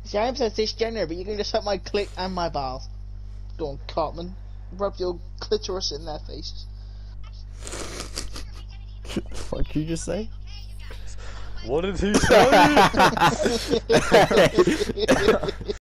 James says cisgender, but you can just suck my clit and my balls. Go on, Cartman. Rub your clitoris in their faces. What did you just say? What did he say?